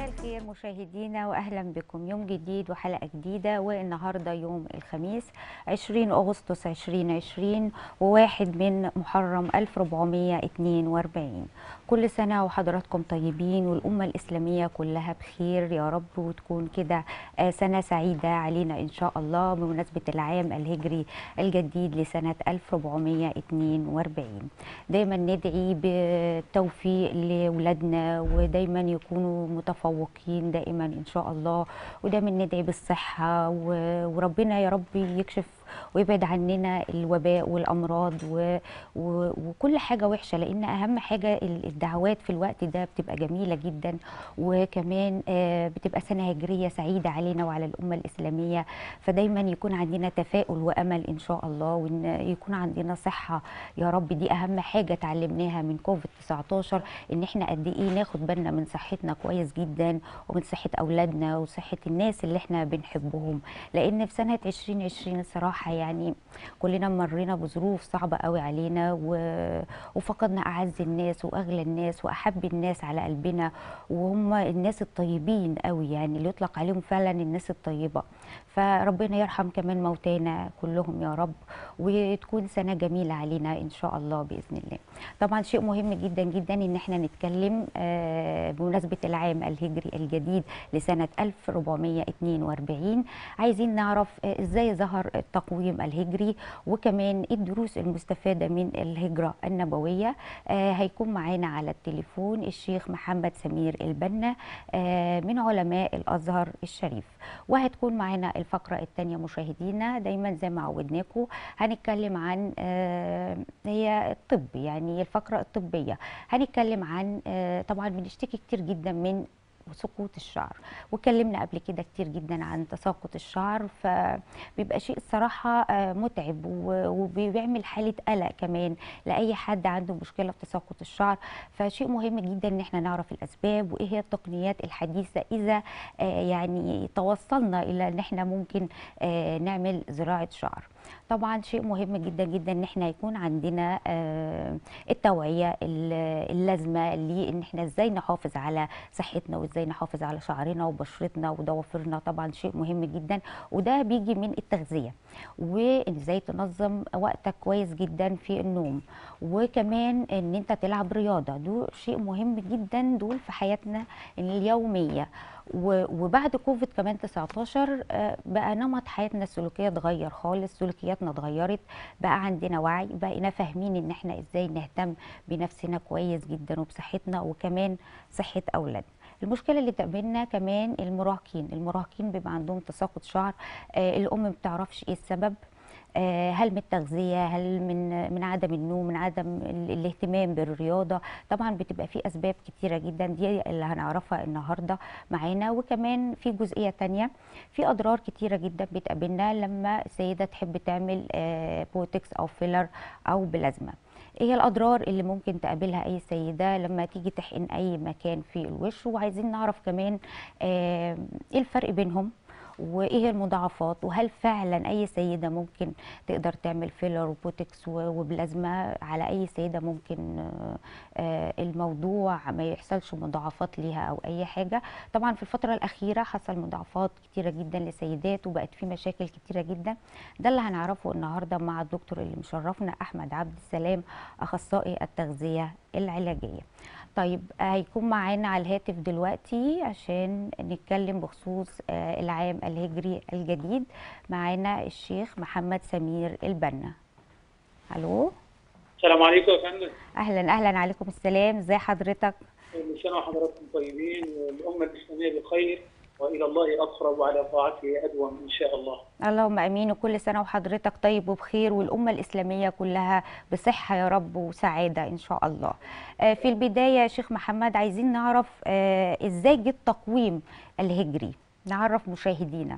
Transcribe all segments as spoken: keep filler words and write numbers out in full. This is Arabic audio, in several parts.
مساء الخير مشاهدينا واهلا بكم يوم جديد وحلقه جديده. والنهارده يوم الخميس عشرين اغسطس ألفين وعشرين وواحد من محرم ألف وأربعمائة واثنين وأربعين. كل سنه وحضراتكم طيبين والامه الاسلاميه كلها بخير يا رب، وتكون كده سنه سعيده علينا ان شاء الله بمناسبه العام الهجري الجديد لسنه ألف وأربعمائة واثنين وأربعين. دايما ندعي بالتوفيق لاولادنا ودايما يكونوا متفوقين دائما ان شاء الله، ودايما ندعي بالصحه وربنا يا رب يكشف ويبعد عننا الوباء والامراض و... و... وكل حاجه وحشه، لان اهم حاجه الدعوات في الوقت ده بتبقى جميله جدا، وكمان بتبقى سنه هجريه سعيده علينا وعلى الامه الاسلاميه. فدايما يكون عندنا تفاؤل وامل ان شاء الله، وان يكون عندنا صحه يا رب. دي اهم حاجه اتعلمناها من كوفيد تسعة عشر، ان احنا قد ايه ناخد بالنا من صحتنا كويس جدا، ومن صحه اولادنا وصحه الناس اللي احنا بنحبهم. لان في سنه ألفين وعشرين الصراحه يعني كلنا مرينا بظروف صعبه قوي علينا، وفقدنا اعز الناس واغلى الناس واحب الناس على قلبنا، وهم الناس الطيبين قوي، يعني اللي يطلق عليهم فعلا الناس الطيبه. فربنا يرحم كمان موتانا كلهم يا رب، وتكون سنه جميله علينا ان شاء الله باذن الله. طبعا شيء مهم جدا جدا ان احنا نتكلم بمناسبه العام الهجري الجديد لسنه ألف وأربعمائة واثنين وأربعين. عايزين نعرف ازاي ظهر التقويم الهجري، وكمان الدروس المستفاده من الهجره النبويه. هيكون معانا على التليفون الشيخ محمد سمير البنا من علماء الازهر الشريف، وهتكون معانا الفقره الثانيه مشاهدينا. دايما زي ما عودناكم هنتكلم عن هي الطب، يعني الفقره الطبيه. هنتكلم عن طبعا بنشتكي كتير جدا من سقوط الشعر، واتكلمنا قبل كده كتير جدا عن تساقط الشعر، فبيبقى شيء الصراحه متعب وبيعمل حاله قلق كمان لاي حد عنده مشكله في تساقط الشعر. فشيء مهم جدا ان احنا نعرف الاسباب وايه هي التقنيات الحديثه اذا يعني توصلنا الى ان احنا ممكن نعمل زراعه شعر. طبعا شيء مهم جدا جدا ان احنا يكون عندنا التوعيه اللازمه لان احنا ازاي نحافظ على صحتنا وازاي نحافظ على شعرنا وبشرتنا وضوافرنا. طبعا شيء مهم جدا، وده بيجي من التغذيه، وازاي تنظم وقتك كويس جدا في النوم، وكمان ان انت تلعب رياضه. دول شيء مهم جدا دول في حياتنا اليوميه. وبعد كوفيد كمان تسعة عشر بقى نمط حياتنا السلوكيه اتغير خالص، سلوكياتنا اتغيرت، بقى عندنا وعي، بقينا فاهمين ان احنا ازاي نهتم بنفسنا كويس جدا وبصحتنا وكمان صحه اولادنا. المشكله اللي تقابلنا كمان المراهقين، المراهقين بيبقى عندهم تساقط شعر. آه الام ما بتعرفش ايه السبب، هل من التغذيه، هل من من عدم النوم، من عدم الاهتمام بالرياضه. طبعا بتبقى في اسباب كتيره جدا، دي اللي هنعرفها النهارده معانا. وكمان في جزئيه تانية، في اضرار كتيره جدا بتقابلنا لما السيده تحب تعمل بوتكس او فيلر او بلازما. ايه هي الاضرار اللي ممكن تقابلها اي سيده لما تيجي تحقن اي مكان في الوش؟ وعايزين نعرف كمان ايه الفرق بينهم وايه المضاعفات، وهل فعلا اي سيده ممكن تقدر تعمل فيلر وبوتكس وبلازما على اي سيده؟ ممكن الموضوع ما يحصلش مضاعفات ليها او اي حاجه. طبعا في الفتره الاخيره حصل مضاعفات كتيره جدا لسيدات، وبقت في مشاكل كتيره جدا. ده اللي هنعرفه النهارده مع الدكتور اللي مشرفنا احمد عبد السلام، اخصائي التغذيه العلاجيه. طيب هيكون معانا على الهاتف دلوقتي عشان نتكلم بخصوص العام الهجري الجديد. معانا الشيخ محمد سمير البنا. الو، السلام عليكم يا فندم. اهلا اهلا، عليكم السلام، ازي حضرتك؟ كل سنه وحضراتكم طيبين والامه الاسلاميه بخير، والى الله اقرب وعلى طاعته ادوم ان شاء الله. اللهم امين، وكل سنه وحضرتك طيب وبخير، والامه الاسلاميه كلها بصحه يا رب وسعاده ان شاء الله. في البدايه يا شيخ محمد عايزين نعرف ازاي جه التقويم الهجري، نعرف مشاهدينا.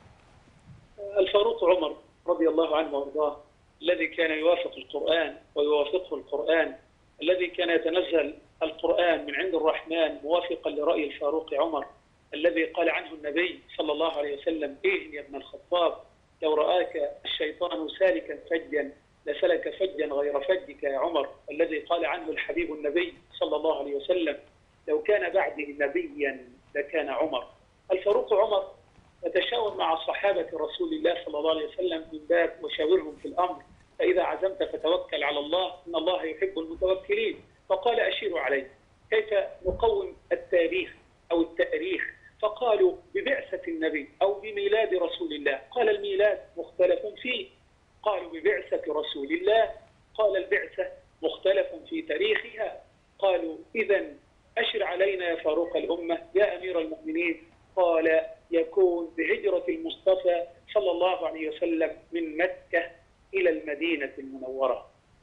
الفاروق عمر رضي الله عنه وارضاه، الذي كان يوافق القرآن ويوافقه القرآن، الذي كان يتنزل القرآن من عند الرحمن موافقا لرأي الفاروق عمر، الذي قال عنه النبي صلى الله عليه وسلم: إيه يا ابن الخطاب، لو رآك الشيطان سالكا فجا لسلك فجا غير فجك يا عمر، الذي قال عنه الحبيب النبي صلى الله عليه وسلم: لو كان بعدي نبيا لكان عمر. الفاروق عمر يتشاور مع صحابة رسول الله صلى الله عليه وسلم من باب وشاورهم في الأمر، فإذا عزمت فتوكل على الله إن الله يحب المتوكلين. فقال أشيروا علي كيف نقوم التاريخ أو التأريخ؟ فقالوا ببعثة النبي أو بميلاد رسول الله. قال الميلاد مختلف فيه. قالوا ببعثة رسول الله. قال البعثة مختلف في تاريخها. قالوا إذن أشر علينا يا فاروق الأمة يا أمير المؤمنين. قال يكون بهجرة المصطفى صلى الله عليه وسلم من مكة إلى المدينة المنورة.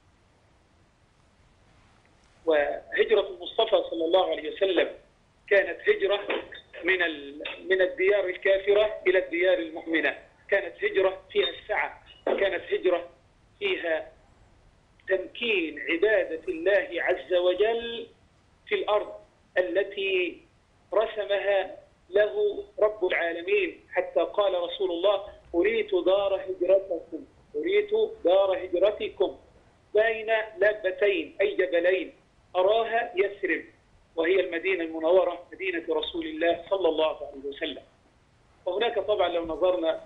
وهجرة المصطفى صلى الله عليه وسلم كانت هجرة من من الديار الكافرة إلى الديار المؤمنة، كانت هجرة فيها السعة، كانت هجرة فيها تمكين عبادة الله عز وجل في الأرض التي رسمها له رب العالمين، حتى قال رسول الله أريت دار هجرتكم أريت دار هجرتكم بين لابتين أي جبلين أراها يثرب، وهي المدينة المنورة مدينة رسول الله صلى الله عليه وسلم. وهناك طبعا لو نظرنا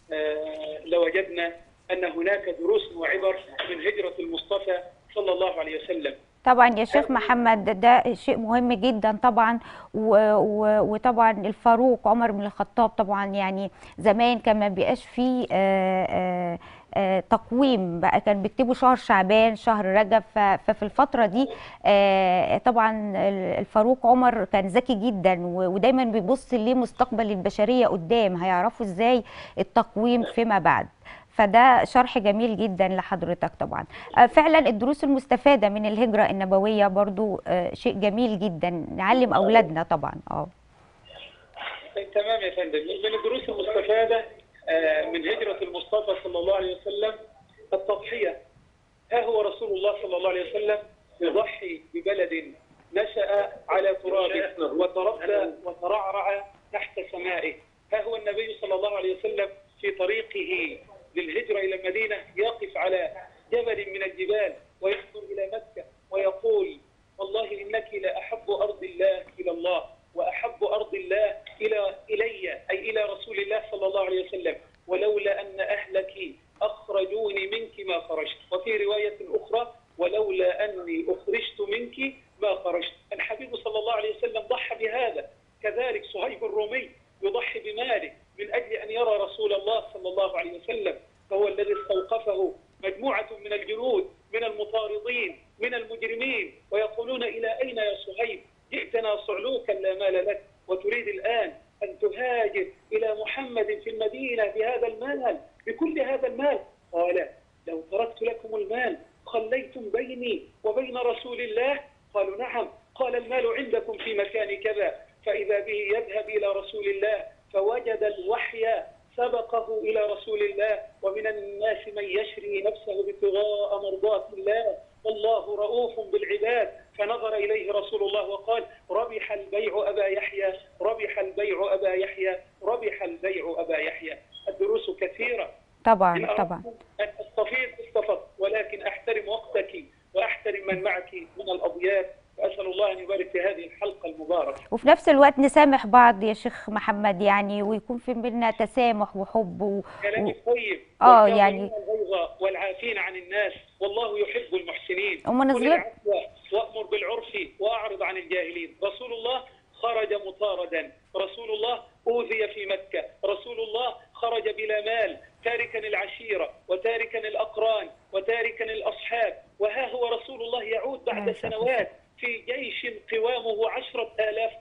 لوجدنا أن هناك دروس وعبر من هجرة المصطفى صلى الله عليه وسلم. طبعا يا شيخ محمد ده شيء مهم جدا طبعا، وطبعا الفاروق عمر بن الخطاب طبعا يعني زمان كان ما بيبقاش فيه آآ آآ آآ تقويم بقى، كان بيكتبوا شهر شعبان شهر رجب، ففي الفتره دي طبعا الفاروق عمر كان ذكي جدا ودايما بيبص لمستقبل البشريه قدام، هيعرفوا ازاي التقويم فيما بعد. فده شرح جميل جدا لحضرتك طبعا. فعلا الدروس المستفادة من الهجرة النبوية برضو شيء جميل جدا نعلم أولادنا طبعا. اه تمام يا فندم. من الدروس المستفادة من هجرة المصطفى صلى الله عليه وسلم التضحية. ها هو رسول الله صلى الله عليه وسلم يضحي ببلد نشأ على ترابه وتربى وترعرع تحت سمائه. ها هو النبي صلى الله عليه وسلم في طريقه للهجرة إلى المدينة يقف على جبل من الجبال وينظر إلى مكة ويقول والله إنك لأحب أرض الله إلى الله وأحب أرض الله إلى إلي أي إلى رسول الله صلى الله عليه وسلم، ولولا أن أهلك أخرجوني منك ما خرجت. وفي رواية أخرى ولولا أني أخرجت منك ما خرجت. الحبيب صلى الله عليه وسلم ضحى بهذا. كذلك صهيب الرومي يضحي بماله من أجل أن يرى رسول الله صلى الله عليه وسلم، فهو الذي استوقفه مجموعة من الجنود من المطاردين من المجرمين ويقولون إلى أين يا صهيب؟ جئتنا صعلوكا لا مال لك وتريد الآن أن تهاجر إلى محمد في المدينة بهذا المال بكل هذا المال؟ قال لو تركت لكم المال خليتم بيني وبين رسول الله؟ قالوا نعم. قال المال عندكم في مكان كذا. فإذا به يذهب إلى رسول الله فوجد الوحي سبقه إلى رسول الله. ومن الناس من يشري نفسه ابتغاء مرضات الله والله رؤوف بالعباد. فنظر إليه رسول الله وقال ربح البيع أبا يحيى ربح البيع أبا يحيى ربح البيع أبا يحيى. الدروس كثيرة طبعا طبعا. استفيد استفدت ولكن أحترم وقتك وأحترم من معك من الأضياف. أسأل الله أن يبارك في هذه الحلقة المباركة. وفي نفس الوقت نسامح بعض يا شيخ محمد يعني، ويكون في بيننا تسامح وحب و... كلامك طيب. اه يعني والعافين عن الناس والله يحب المحسنين. وما نظلم وأمر بالعرف وأعرض عن الجاهلين. رسول الله خرج مطاردا، رسول الله أوذي في مكة، رسول الله خرج بلا مال تاركا العشيرة وتاركا الأقران وتاركا الأصحاب، وها هو رسول الله يعود بعد سنوات في جيش قوامه عشرة آلاف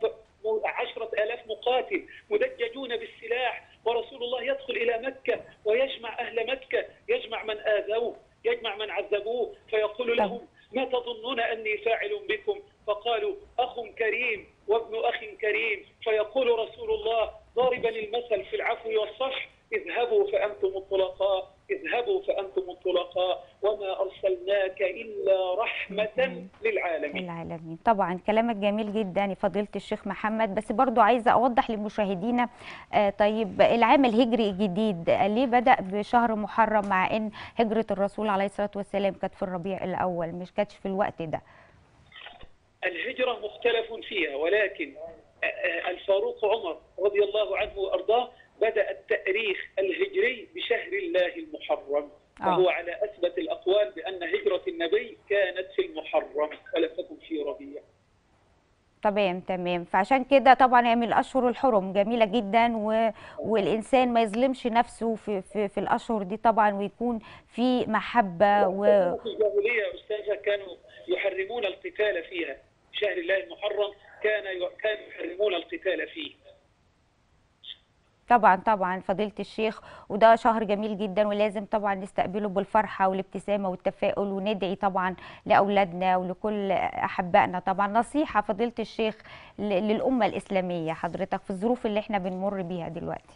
عشرة آلاف مقاتل مدججون بالسلاح، ورسول الله يدخل إلى مكة ويجمع أهل مكة، يجمع من آذوه يجمع من عذبوه، فيقول لهم ما تظنون أني فاعل بكم؟ فقالوا أخ كريم وابن أخ كريم. فيقول رسول الله ضاربا المثل في العفو والصفح اذهبوا فأنتم الطلقاء اذهبوا فأنتم الطلقاء وما أرسلناك إلا رحمة للعالمين. العالمين. طبعا كلامك جميل جدا يا فضيلة الشيخ محمد، بس برضو عايزة أوضح لمشاهدينا آه طيب العام الهجري الجديد ليه بدأ بشهر محرم مع أن هجرة الرسول عليه الصلاة والسلام كانت في الربيع الأول مش كانتش في الوقت ده؟ الهجرة مختلف فيها، ولكن الفاروق عمر رضي الله عنه وأرضاه بدأ التأريخ الهجري بشهر الله المحرم، وهو اه على أثبت الأقوال بأن هجرة النبي كانت في المحرم ولم تكن في ربيع. تمام تمام. فعشان كده طبعا هي من الاشهر الحرم جميله جدا، و... والانسان ما يظلمش نفسه في في, في الاشهر دي طبعا، ويكون في محبه و... كانوا في الجاهلية يا أستاذة كانوا يحرمون القتال فيها، شهر الله المحرم كان كانوا يحرمون القتال فيه. طبعا طبعا فضيلة الشيخ، وده شهر جميل جدا، ولازم طبعا نستقبله بالفرحة والابتسامة والتفاؤل، وندعي طبعا لأولادنا ولكل أحبائنا. طبعا نصيحة فضيلة الشيخ ل- للأمة الإسلامية حضرتك في الظروف اللي احنا بنمر بيها دلوقتي.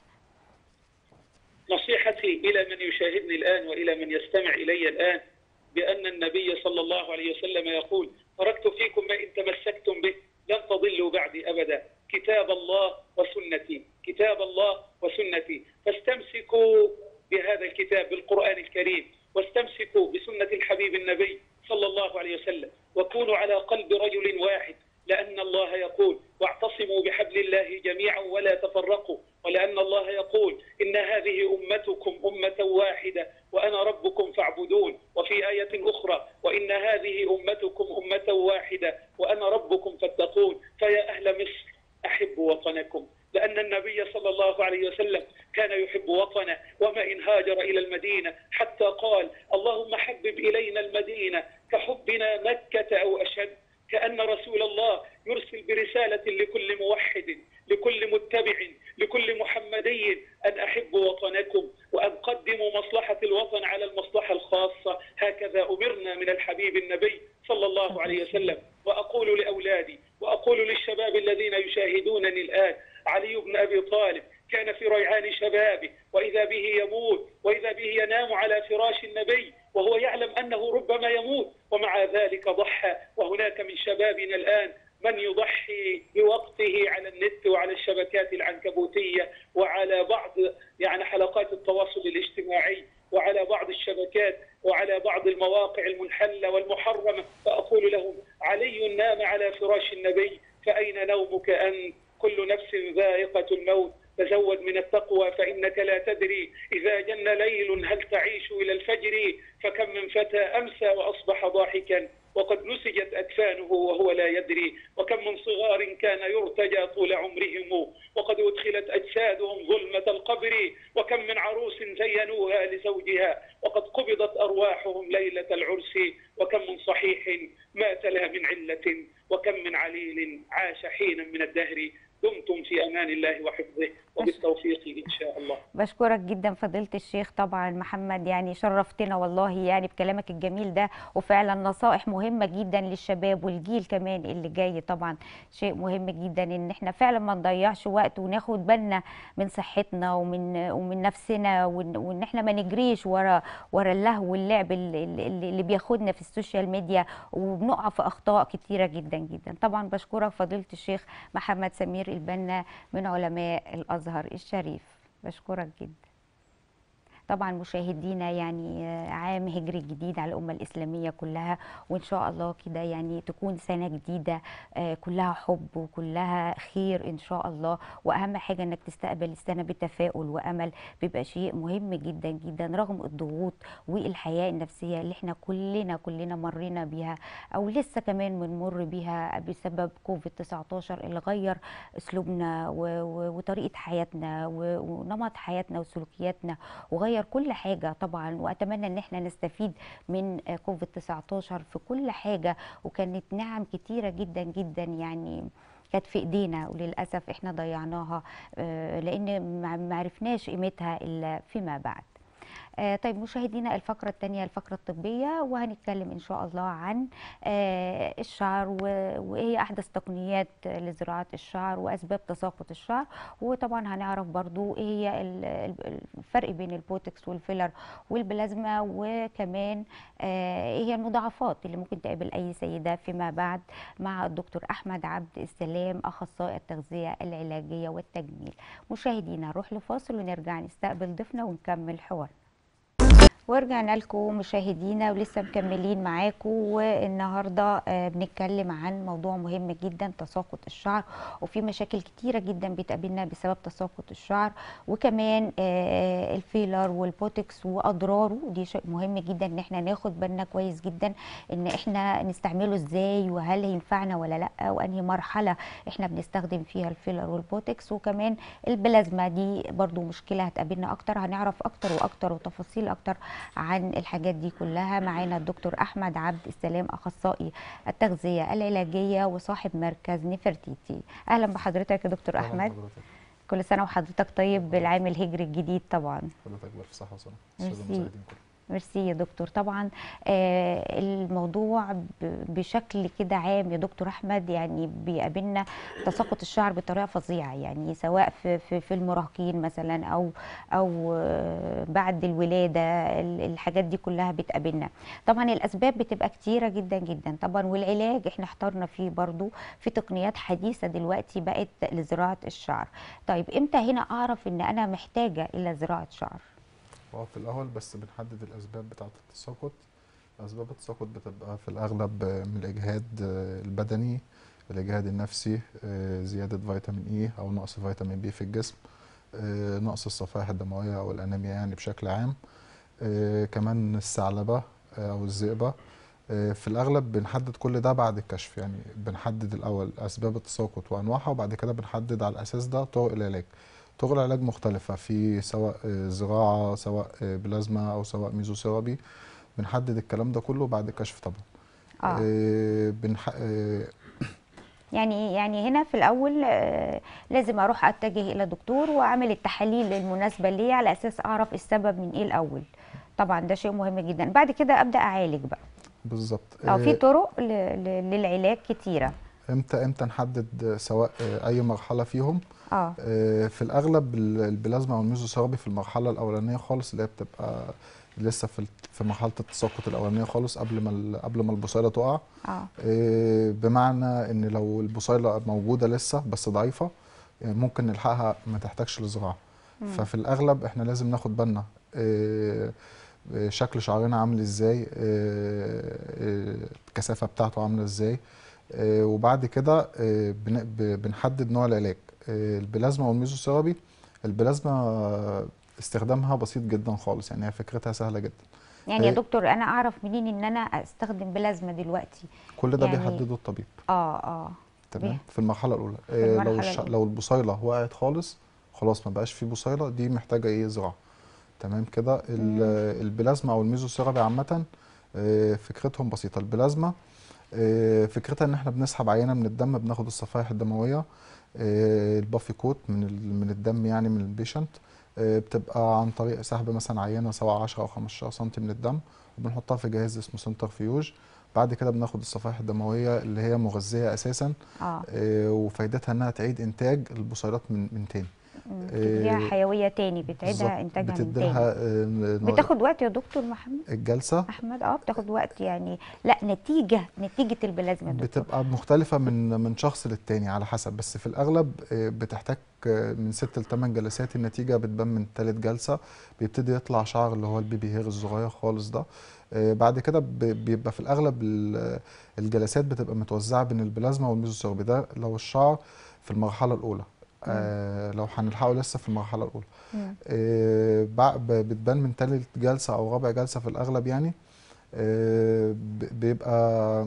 نصيحتي إلى من يشاهدني الآن وإلى من يستمع إلي الآن بأن النبي صلى الله عليه وسلم يقول: تركت فيكم ما إن تمسكتم به لن تضلوا بعدي أبدا، كتاب الله وسنتي، كتاب الله وسنتي، فاستمسكوا بهذا الكتاب بالقرآن الكريم، واستمسكوا بسنة الحبيب النبي صلى الله عليه وسلم، وكونوا على قلب رجل واحد، لأن الله يقول: واعتصموا بحبل الله جميعا ولا تفرقوا، ولأن الله يقول: إن هذه أمتكم أمة واحدة وأنا ربكم فاعبدون، وفي آية أخرى: وإن هذه أمتكم أمة واحدة وأنا ربكم فاتقون. فيا أهل مصر أحبوا وطنكم، لأن النبي صلى الله عليه وسلم كان يحب وطنه، وما إن هاجر إلى المدينة حتى قال: اللهم حبب إلينا المدينة كحبنا مكة أو أشد. كأن رسول الله يرسل برسالة لكل موحد، لكل متبع، لكل محمدي، أن أحبوا وطنكم وأن قدموا مصلحة الوطن على المصلحة الخاصة. هكذا أمرنا من الحبيب النبي صلى الله عليه وسلم. وأقول لأولادي وأقول للشباب الذين يشاهدونني الآن: علي بن أبي طالب كان في ريعان شبابه، وإذا به يموت، وإذا به ينام على فراش النبي وهو يعلم أنه ربما يموت، ومع ذلك ضحى. وهناك من شبابنا الآن من يضحي بوقته على النت وعلى الشبكات العنكبوتية وعلى بعض يعني حلقات التواصل الاجتماعي وعلى بعض الشبكات وعلى بعض المواقع المنحلة والمحرمة. فأقول لهم: علي نام على فراش النبي، فأين نومك أنت؟ كل نفس ذائقة الموت، تزود من التقوى فإنك لا تدري إذا جن ليل هل تعيش إلى الفجر. فكم من فتى أمسى وأصبح ضاحكا وقد نسجت أكفانه وهو لا يدري، وكم من صغار كان يرتجى طول عمرهم وقد أدخلت أجسادهم ظلمة القبر، وكم من عروس زينوها لزوجها وقد قبضت أرواحهم ليلة العرس، وكم من صحيح مات لها من علة، وكم من عليل عاش حينا من الدهر. دمتم في أمان الله وحفظه وبالتوفيق إن شاء الله. بشكرك جدا فضيلة الشيخ طبعا محمد، يعني شرفتنا والله يعني بكلامك الجميل ده، وفعلا نصائح مهمة جدا للشباب والجيل كمان اللي جاي. طبعا شيء مهم جدا ان احنا فعلا ما نضيعش وقت، وناخد بالنا من صحتنا ومن ومن نفسنا، وان وإن احنا ما نجريش ورا ورا اللهو واللعب اللي, اللي اللي بياخدنا في السوشيال ميديا، وبنقع في اخطاء كتيرة جدا جدا. طبعا بشكرك فضيلة الشيخ محمد سمير البنا من علماء الازهر الشريف، بشكرك جدا. طبعا مشاهدينا يعني عام هجري جديد على الأمة الإسلامية كلها، وإن شاء الله كده يعني تكون سنة جديدة كلها حب وكلها خير إن شاء الله. وأهم حاجة إنك تستقبل السنة بتفاؤل وأمل، بيبقى شيء مهم جدا جدا رغم الضغوط والحياة النفسية اللي احنا كلنا كلنا مرينا بيها أو لسه كمان بنمر بيها بسبب كوفيد تسعة عشر اللي غير أسلوبنا وطريقة حياتنا ونمط حياتنا وسلوكياتنا وغير كل حاجة طبعا. وأتمنى ان احنا نستفيد من كوفيد تسعة عشر في كل حاجة، وكانت نعم كتيرة جدا جدا يعني كانت في ايدينا، وللأسف احنا ضيعناها لان ما عرفناش قيمتها الا فيما بعد. آه طيب مشاهدينا، الفقرة الثانية الفقرة الطبية، وهنتكلم إن شاء الله عن آه الشعر وإيه أحدث تقنيات لزراعة الشعر وأسباب تساقط الشعر، وطبعا هنعرف برضو إيه هي الفرق بين البوتوكس والفيلر والبلازما، وكمان آه إيه هي المضاعفات اللي ممكن تقابل أي سيدة فيما بعد، مع الدكتور أحمد عبد السلام أخصائي التغذية العلاجية والتجميل. مشاهدينا نروح لفاصل ونرجع نستقبل ضيفنا ونكمل حوار. ورجعنا لكم مشاهدينا ولسه مكملين معاكم، والنهارده آه، بنتكلم عن موضوع مهم جدا، تساقط الشعر. وفي مشاكل كتيره جدا بتقابلنا بسبب تساقط الشعر، وكمان آه، الفيلر والبوتكس واضراره. دي شيء مهم جدا ان احنا ناخد بالنا كويس جدا ان احنا نستعمله ازاي، وهل هينفعنا ولا لا، وانهي مرحله احنا بنستخدم فيها الفيلر والبوتكس. وكمان البلازما دي برضو مشكله هتقابلنا اكتر، هنعرف اكتر واكتر وتفاصيل اكتر عن الحاجات دي كلها. معانا الدكتور احمد عبد السلام، اخصائي التغذيه العلاجيه وصاحب مركز نفرتيتي. اهلا بحضرتك يا دكتور اهلا احمد. بحضرتك. كل سنه وحضرتك طيب بالعام الهجري الجديد طبعا. حضرتك بألف صحة وسلامة. ميرسي. السادة المشاهدين كلهم. ميرسي يا دكتور. طبعا آه الموضوع ب- بشكل كده عام يا دكتور احمد، يعني بيقابلنا تساقط الشعر بطريقه فظيعه، يعني سواء في في, في المراهقين مثلا او او آه بعد الولاده. ال- الحاجات دي كلها بتقابلنا. طبعا الاسباب بتبقى كتيره جدا جدا طبعا، والعلاج احنا احترنا فيه برضو في تقنيات حديثه دلوقتي بقت لزراعه الشعر. طيب امتى هنا اعرف ان انا محتاجه الى زراعه شعر؟ هو في الأول بس بنحدد الأسباب بتاعة التساقط. أسباب التساقط بتبقى في الأغلب من الإجهاد البدني، الإجهاد النفسي، زيادة فيتامين إي أو نقص فيتامين بي في الجسم، نقص الصفائح الدموية أو الأنيميا يعني بشكل عام، كمان الثعلبة أو الذئبة. في الأغلب بنحدد كل ده بعد الكشف، يعني بنحدد الأول أسباب التساقط وأنواعها، وبعد كده بنحدد على الأساس ده طرق العلاج. طرق العلاج مختلفة، في سواء آه، زراعة، سواء آه، بلازما، أو سواء ميزوثيرابي. بنحدد الكلام ده كله بعد الكشف طبعا. اه آه، بنح... آه، يعني يعني هنا في الاول آه، لازم اروح اتجه الى دكتور واعمل التحاليل المناسبه ليا على اساس اعرف السبب من ايه الاول. طبعا ده شيء مهم جدا. بعد كده ابدا اعالج بقى. بالظبط. اه في آه، طرق ل- ل- للعلاج كتيره. امتى امتى نحدد آه، سواء آه، أي مرحلة فيهم. اه آه، في الأغلب ال- البلازما والميزوثيرابي في المرحلة الأولانية خالص، اللي هي بتبقى لسه في في مرحلة التساقط الأولانية خالص، قبل ما ال- قبل ما البصيلة تقع. اه آه، بمعنى ان لو البصيله موجوده لسه بس ضعيفه، يعني ممكن نلحقها ما تحتاجش لزراعه. مم. ففي الاغلب احنا لازم ناخد بالنا آه، آه، شكل شعرنا عامل ازاي، آه، آه، الكثافه بتاعته عامله ازاي. آه، وبعد كده آه، بن- ب- بنحدد نوع العلاج. آه، البلازما والميزوثيرابي. البلازما آه، استخدامها بسيط جدا خالص، يعني هي فكرتها سهله جدا. يعني يا هي دكتور انا اعرف منين ان انا استخدم بلازما دلوقتي؟ كل ده يعني بيحدده الطبيب. اه اه تمام. بيه- في المرحله الاولى في إيه، لو المرحله الش... الاولى. لو البصيله وقعت خالص، خلاص ما بقاش في بصيله، دي محتاجه ايه، زراعه. تمام كده. مم. ال- البلازما او الميزوثيرابي عامه إيه، فكرتهم بسيطه. البلازما إيه، فكرتها ان احنا بنسحب عينه من الدم، بناخد الصفائح الدمويه، إيه، البافي كوت من ال- من الدم يعني من البيشنت. إيه، بتبقى عن طريق سحب مثلا عينه سواء عشرة او خمستاشر سم من الدم، وبنحطها في جهاز اسمه سنترفيوج. بعد كده بناخد الصفائح الدمويه اللي هي مغذيه اساسا، اه آه، وفايدتها انها تعيد انتاج البصيلات من من تاني. مم. بتديها آه، حيويه تاني، بالظبط. بتعيدها انتاجها من تاني. بتديلها آه، ن- بتاخد وقت يا دكتور محمد الجلسه احمد؟ اه بتاخد وقت يعني؟ لا نتيجه نتيجه البلازما يا دكتور. بتبقى مختلفه من من شخص للتاني على حسب، بس في الاغلب آه، بتحتاج آه، من ست لثمان جلسات. النتيجه بتبان من تالت جلسه، بيبتدي يطلع شعر اللي هو البيبي هير الصغير خالص ده. آه، بعد كده ب- بيبقى في الاغلب ال- الجلسات بتبقى متوزعه بين البلازما والميزوثيرابي، ده لو الشعر في المرحله الاولى. مم. آه لو هنلحقه لسه في المرحله الاولى. مم. آه بع- ب- بتبان من تالت جلسه او رابع جلسه في الاغلب يعني. آه ب- بيبقى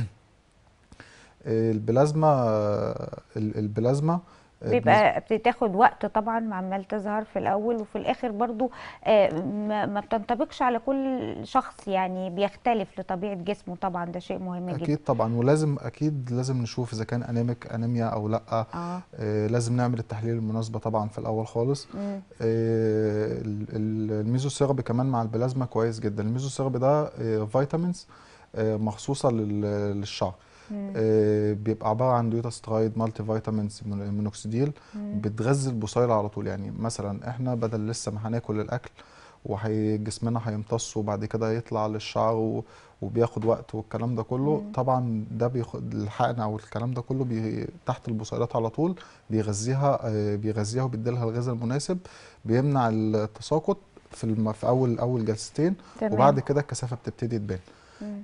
البلازما ال- البلازما آه، بالنسبه بيبقى بتاخد وقت طبعا، عمال تظهر في الاول وفي الاخر برضو آه، ما ما بتنطبقش على كل شخص، يعني بيختلف لطبيعة جسمه. طبعا ده شيء مهم جدا. اكيد طبعا، ولازم اكيد لازم نشوف اذا كان انيميك انيميا او لا. اه آه لازم نعمل التحليل المناسبه طبعا في الاول خالص. مم. آه ال- ال- الميزوثيرابي كمان مع البلازما كويس جدا. الميزوثيرابي ده آه فيتامينز آه مخصوصه لل- للشعر. مم. آه، بيبقى عباره عن دوتاسترايد مالتي فيتامينز من- مونوكسيديل، مم. بتغذي البصيله على طول. يعني مثلا احنا بدل لسه ما هناكل الاكل وجسمنا هيمتص وبعد كده يطلع للشعر و- وبياخد وقت والكلام ده كله، مم. طبعا ده بياخد الحقن او الكلام ده كله بي تحت البصيلات على طول، بيغذيها آه، بيغذيها وبيديلها الغذاء المناسب، بيمنع التساقط في الم... في اول اول جلستين، تمام. وبعد كده الكثافه بتبتدي تبان. مم.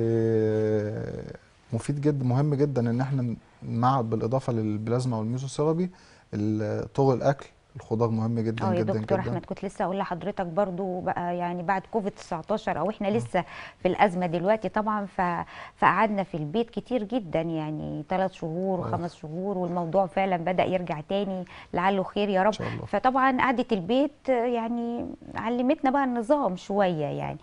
آه، مفيد جدا، مهم جدا ان احنا مع بالاضافه للبلازما والميزوثيرابي ال- طرق الاكل، الخضار مهم جدا اه يا جدا دكتور جدا. احمد، كنت لسه اقول لحضرتك برضو بقى يعني بعد كوفيد تسعتاشر او احنا لسه في الازمه دلوقتي طبعا، ف... فقعدنا في البيت كتير جدا، يعني ثلاث شهور اه وخمس شهور، والموضوع فعلا بدأ يرجع تاني، لعله خير يا ان رب. شاء الله. فطبعا قعده البيت يعني علمتنا بقى النظام شويه يعني.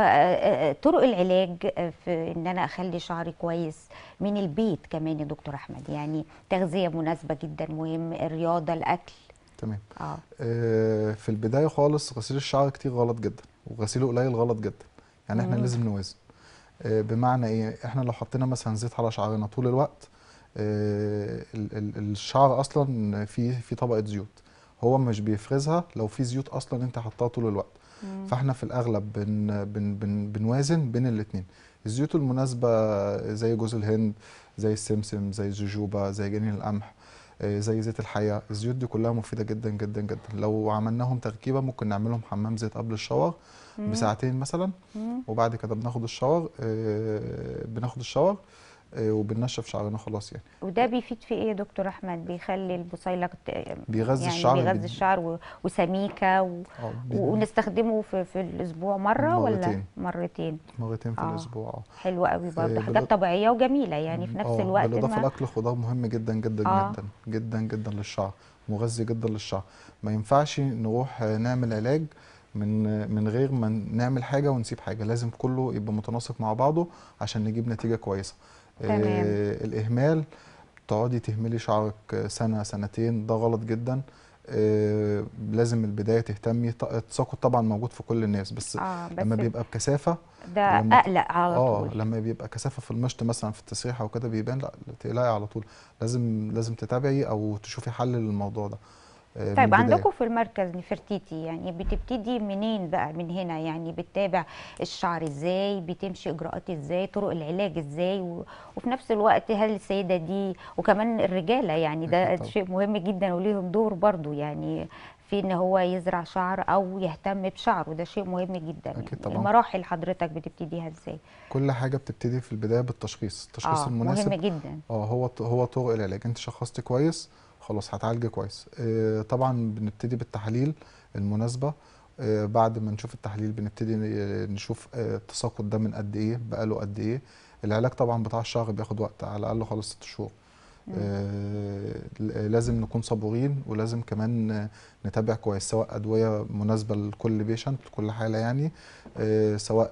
فطرق العلاج في ان انا اخلي شعري كويس من البيت كمان يا دكتور احمد، يعني تغذيه مناسبه جدا مهم، الرياضه، الاكل. تمام. اه آه، في البدايه خالص غسيل الشعر كتير غلط جدا، وغسيله قليل غلط جدا. يعني احنا مم. لازم نوازن. آه، بمعنى ايه؟ احنا لو حطينا مثلا زيت على شعرنا طول الوقت، آه، ال- ال- الشعر اصلا فيه في طبقه زيوت، هو مش بيفرزها لو في زيوت اصلا انت حطاها طول الوقت. مم. فاحنا في الاغلب بن بن بن بنوازن بين الاثنين. الزيوت المناسبه زي جوز الهند، زي السمسم، زي الجوجوبا، زي جنين القمح، آه، زي زيت الحياة. الزيوت دي كلها مفيدة جدا جدا جدا. لو عملناهم تركيبة ممكن نعملهم حمام زيت قبل الشاور مم. بساعتين مثلا، مم. وبعد كده بناخد الشاور، آه، بناخد الشاور آه، وبننشف شعرنا خلاص يعني. وده بيفيد في ايه يا دكتور احمد؟ بيخلي البصيلة ت- بيغذي يعني الشعر بيغذي بيد- الشعر و- وسميكة و... اه بي- ونستخدمه في, في الاسبوع مرة ولا مرتين مرتين؟ مرتين في اه الاسبوع اه. حلو قوي برضو، آه، حاجات بالإض- طبيعية وجميلة يعني في نفس اه الوقت بالاضافه ما. لاكل الخضار مهم جدا جدا اه جدا جدا جدا للشعر، مغذي جدا للشعر. ما ينفعش نروح آه، نعمل علاج من آه، من غير ما نعمل حاجه ونسيب حاجه، لازم كله يبقى متناسق مع بعضه عشان نجيب نتيجه كويسه. تمام. آه، الاهمال، تقعدي تهملي شعرك سنة سنتين، ده غلط جدا. آه، لازم البداية تهتمي. ط- التساقط طبعا موجود في كل الناس، بس اه لما بس بيبقى بكثافة، ده لما ت- اقلق على اه طول. لما بيبقى كثافة في المشط مثلا في التسريحة وكده بيبان، لا تقلقي على طول. لازم لازم تتابعي او تشوفي حل للموضوع ده آه، من طيب البداية. عندكم في المركز نفرتيتي يعني بتبتدي منين بقى من هنا؟ يعني بتتابع الشعر ازاي، بتمشي اجراءات ازاي، طرق العلاج ازاي، و... وفي نفس الوقت هل السيدة دي وكمان الرجالة يعني اكيد ده طبعا. شيء مهم جدا وليهم دور برضو يعني في ان هو يزرع شعر او يهتم بشعره، ده شيء مهم جدا اكيد يعني. طبعا. المراحل حضرتك بتبتديها ازاي؟ كل حاجة بتبتدي في البداية بالتشخيص، التشخيص اه مهم المناسب. جدا. اه هو هو طرق العلاج. انت شخصتي كويس خلاص هتعالجي كويس. آه طبعا بنبتدي بالتحاليل المناسبة. آه بعد ما نشوف التحليل بنبتدي ن- نشوف آه التساقط ده من قد ايه، بقاله قد ايه. العلاج طبعا بتاع الشهر بياخد وقت على الاقل خالص ست شهور. مم. آه لازم نكون صبورين، ولازم كمان آه، نتابع كويس، سواء ادوية مناسبة لكل بيشنت لكل حالة يعني، آه سواء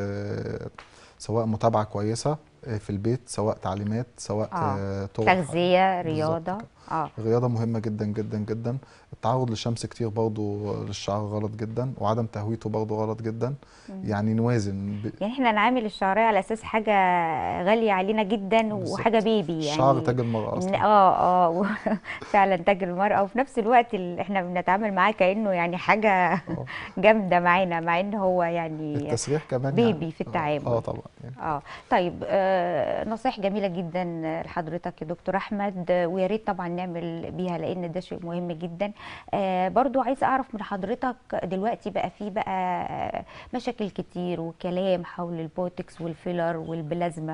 آه سواء متابعة كويسة آه، في البيت، سواء تعليمات، سواء اه آه، طرق ح- تغذية، بالظبط رياضة. كده. اه الرياضة مهمة جدا جدا جدا. التعرض للشمس كتير برضو للشعر غلط جدا، وعدم تهويته برضو غلط جدا. مم. يعني نوازن ب... يعني احنا نعامل الشعرية على اساس حاجة غالية علينا جدا وحاجة بالظبط. بيبي الشعر يعني. تاج المرأة إن أصلا. اه اه و- فعلا تاج المرأة، وفي نفس الوقت ال- احنا بنتعامل معاه كأنه يعني حاجة اه جامدة معانا، مع ان هو يعني التسريح كمان يعني. بيبي في اه, آه التعامل. طبعا يعني. اه طيب، آه نصائح جميله جدا لحضرتك يا دكتور احمد، آه، ويا ريت طبعا نعمل بيها لان ده شيء مهم جدا. آه برضو عايزه اعرف من حضرتك دلوقتي بقى في بقى آه، مشاكل كتير وكلام حول البوتكس والفيلر والبلازما،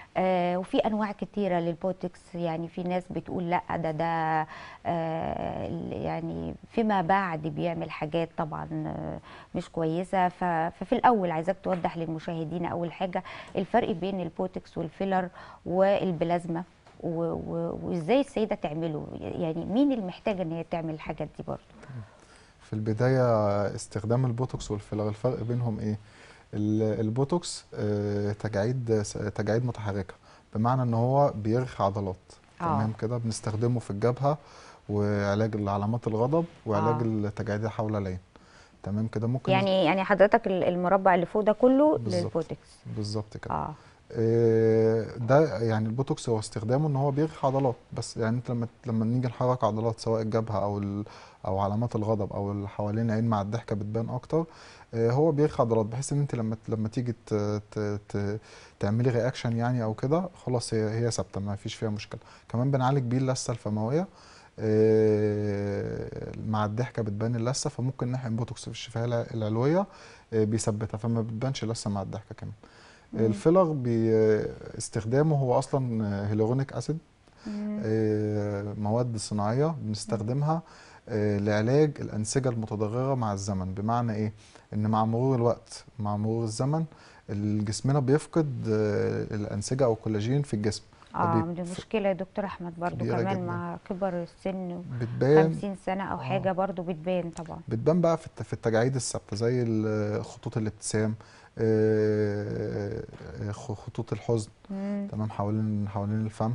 آه وفي انواع كتيره للبوتكس، يعني في ناس بتقول لا ده ده آه يعني فيما بعد بيعمل حاجات طبعا آه، مش كويسه. ف- ففي الاول عايزاك توضح للمشاهدين اول حاجه الفرق بين البوتكس والفيلر والبلازما، و- و- وازاي السيده تعمله، يعني مين اللي محتاجه ان هي تعمل الحاجات دي برضه؟ في البداية استخدام البوتوكس والفيلر، الفرق بينهم ايه؟ ال- البوتوكس آه، تجاعيد تجاعيد متحركة، بمعنى ان هو بيرخي عضلات. اه تمام كده. بنستخدمه في الجبهة، وعلاج علامات الغضب، وعلاج اه التجاعيد حول العين. تمام كده. ممكن نس- يعني يعني حضرتك ال- المربع اللي فوق ده كله بالظبط. للبوتكس. بالظبط كده. اه آه، ده يعني البوتوكس هو استخدامه ان هو بيرخي عضلات بس. يعني انت لما لما نيجي نحرك عضلات سواء الجبهه او ال او علامات الغضب او اللي حوالين العين مع الضحكه بتبان اكتر. آه، هو بيرخي عضلات بحيث ان انت لما لما تيجي ت- ت- ت- تعملي رياكشن يعني او كده، خلاص هي هي ثابته ما فيش فيها مشكله. كمان بنعالج بيه اللثه الفمويه. آه، مع الضحكه بتبان اللثه، فممكن نحقن بوتوكس في الشفاه الع- العلويه آه، بيثبتها، فما بتبانش لثه مع الضحكه كمان. مم. الفيلر باستخدامه هو اصلا هيلورونيك اسيد، مم. آه، مواد صناعيه بنستخدمها آه، لعلاج الانسجه المتضرره مع الزمن. بمعنى ايه؟ ان مع مرور الوقت، مع مرور الزمن، جسمنا بيفقد آه، الانسجه او الكولاجين في الجسم. اه دي فبيبقى مشكلة يا دكتور احمد برضو كبيره كمان جدا، مع كبر السن، بتبان. خمسين سنة او اه حاجة برضو بتبان طبعا. بتبان بقى في الت- في التجاعيد الثابته زي ال- خطوط الابتسام، آه، آه، خطوط الحزن، مم. تمام، حوالين حوالين الفم.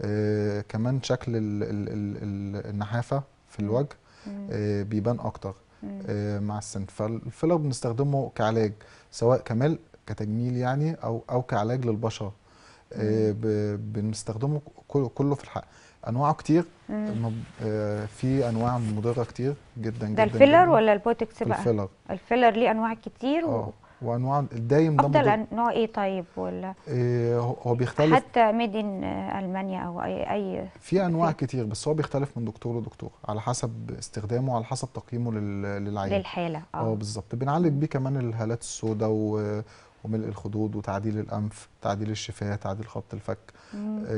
آه، كمان شكل ال ال ال ال النحافه في مم. الوجه مم. آه، بيبان اكتر مم. آه، مع السن. فالفيلر بنستخدمه كعلاج، سواء كمال كتجميل يعني، او او كعلاج للبشره. مم. آه، ب- بنستخدمه كل- كله في الحق. انواعه كتير، مم. مب- آه، في انواع مضره كتير جدا ده جدا الفيلر جدا. ولا البوتوكس في بقى؟ الفيلر، الفيلر ليه انواع كتير اه و... وانواع الدايم ده افضل مضر. أن- نوع ايه طيب؟ ولا آه، هو هو بيختلف. حتى ميدن المانيا او اي اي في انواع في كتير، بس هو بيختلف من دكتور لدكتور على حسب استخدامه وعلى حسب تقييمه لل- للعيان. للحالة اه اه. بالظبط. بنعالج بيه كمان الهالات السوداء و- وملء الخدود وتعديل الانف، تعديل الشفاه، تعديل خط الفك. مم.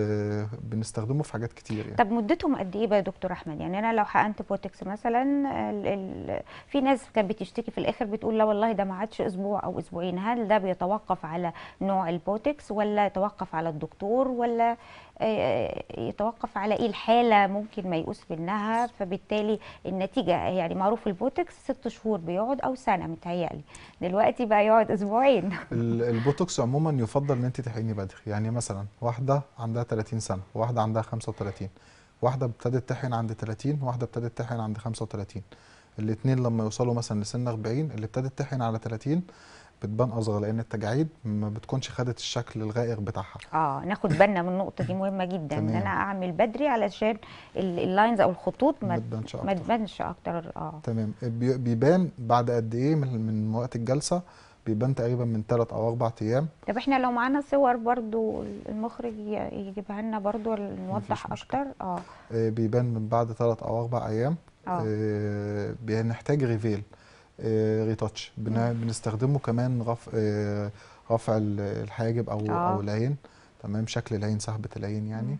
آه بنستخدمه في حاجات كتير يعني. طب مدتهم قد ايه بقى يا دكتور احمد؟ يعني انا لو حقنت بوتوكس مثلا، ال ال في ناس كانت بتشتكي في الاخر بتقول لا والله ده ما عادش اسبوع او اسبوعين. هل ده بيتوقف على نوع البوتوكس، ولا يتوقف على الدكتور، ولا آه، يتوقف على ايه الحاله ممكن ما يقوس منها؟ فبالتالي النتيجه يعني معروف البوتوكس ست شهور بيقعد او سنه متهيألي، دلوقتي بقى يقعد اسبوعين. ال- البوتوكس عموما يفضل ان انت تحقني بدري. يعني مثلا واحده عندها تلاتين سنه، وواحده عندها خمسة وتلاتين، واحده ابتدت تحقن عند تلاتين، واحده ابتدت تحقن عند خمسة وتلاتين. الاثنين لما يوصلوا مثلا لسن اربعين، اللي ابتدت تحقن على تلاتين بتبان اصغر، لان التجاعيد ما بتكونش خدت الشكل الغائر بتاعها. اه ناخد بالنا من النقطه دي، مهمه جدا ان انا تمام، اعمل بدري علشان ال- اللاينز او الخطوط ما ما تبانش ما اكتر. تبانش اكتر اه. تمام. بي- بيبان بعد قد ايه من من وقت الجلسه؟ بيبان تقريبا من ثلاث او اربع ايام. طب احنا لو معانا صور برضو المخرج ي- يجيبها لنا برضو مفيش نوضح مشكله. اكتر اه. آه، بيبان من بعد ثلاث او اربع ايام. اه. آه، بنحتاج ريفيل، آه، ريتاتش. مم. بن- بنستخدمه كمان رفع آه، رفع ال- الحاجب او او اه. العين، تمام، شكل العين، سحبة العين مم. يعني.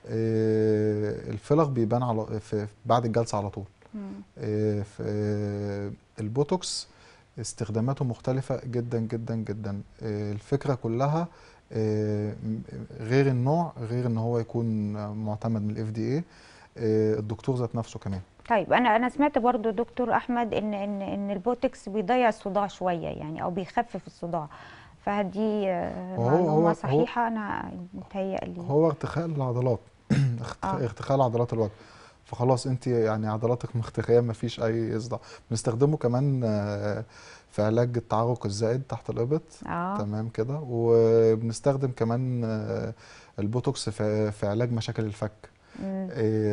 آه، الفيلر بيبان على في بعد الجلسة على طول. مم. آه، في- آه، البوتوكس استخداماته مختلفة جدا جدا جدا. آه، الفكرة كلها آه، م- غير النوع، غير ان هو يكون معتمد من الاف دي اي، الدكتور ذات نفسه كمان. طيب انا انا سمعت برضو دكتور احمد ان ان ان البوتوكس بيضيع الصداع شويه يعني، او بيخفف الصداع، فدي آه، وهو معلومه هو هو صحيحه؟ انا متهيألي هو ارتخاء العضلات، اختخ- اه. ارتخاء عضلات الوجه. فخلاص انت يعني عضلاتك مختخيه، ما فيش اي صداع. بنستخدمه كمان آه، في علاج التعرق الزائد تحت الابط، اه. تمام كده. وبنستخدم كمان آه، البوتوكس في في علاج مشاكل الفك. مم.